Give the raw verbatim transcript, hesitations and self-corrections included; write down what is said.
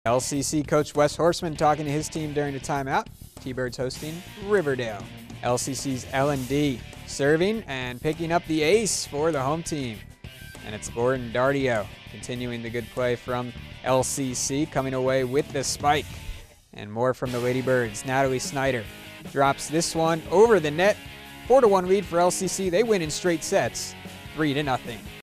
L C C coach Wes Horseman talking to his team during the timeout. T-Birds hosting Riverdale. L C C's L and D serving and picking up the ace for the home team. And it's Gordon Dardio continuing the good play from L C C, coming away with the spike. And more from the Lady Birds. Natalie Snyder drops this one over the net. four to one lead for L C C. They win in straight sets, three to nothing.